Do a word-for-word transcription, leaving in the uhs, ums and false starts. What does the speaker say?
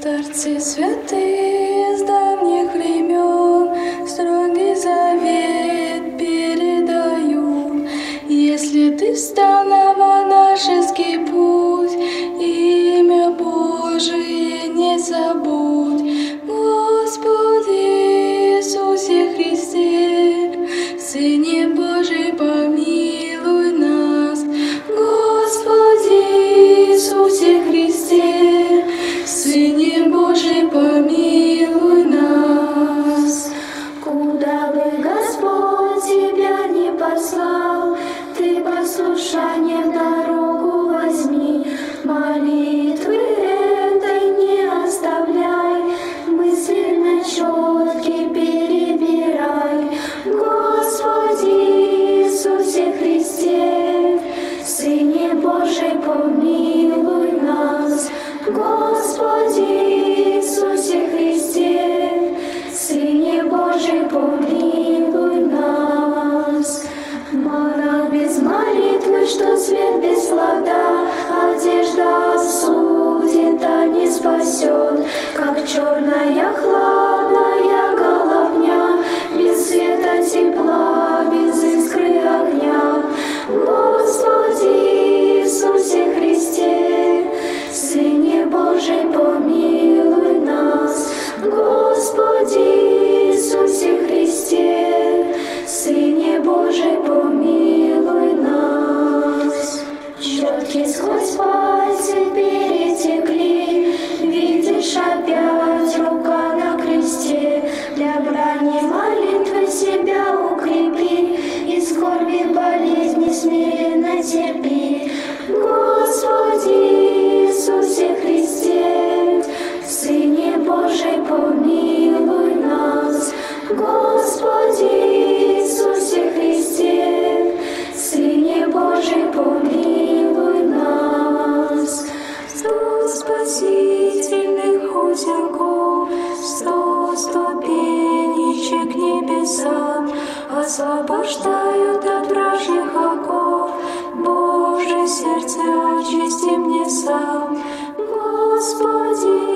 Старцы святые с давних времен строгий завет передают. Если ты встал на монашеский путь, имя Божие не забудь. Господи Иисусе Христе, Сыне Божий, помилуй нас. Господи Иисусе Христе, Сыне Божий, помилуй нас. Куда бы Господь тебя не послал, ты послушание в дорогу возьми. Молитвы этой не оставляй, мысленно четки перебирай. Господи Иисусе Христе, Сыне Божий, помилуй нас. Господи Иисусе Христе, Сыне Божий, помилуй нас. Монах без молитвы, что свет без плода, одежда осудит, а не спасет, как черная хладная головня, без света тепла, без искры огня. Господи Иисусе Христе, Сыне Божий, помилуй нас. Господи Иисусе Христе, Сыне Божий, помилуй нас. Четки сквозь пальцы перетекли, видишь опять рука на кресте. Для брани молитвы себя укрепи, и скорби болезни смиренно терпи. Господи Иисусе Христе, Сыне Божий, помилуй нас. Господи Иисусе Христе, Сыне Божий, помилуй нас. Сто спасительных узелков, сто ступенечек к небесам освобождают от вражьих оков. Боже, сердце очисти мне сам. Господи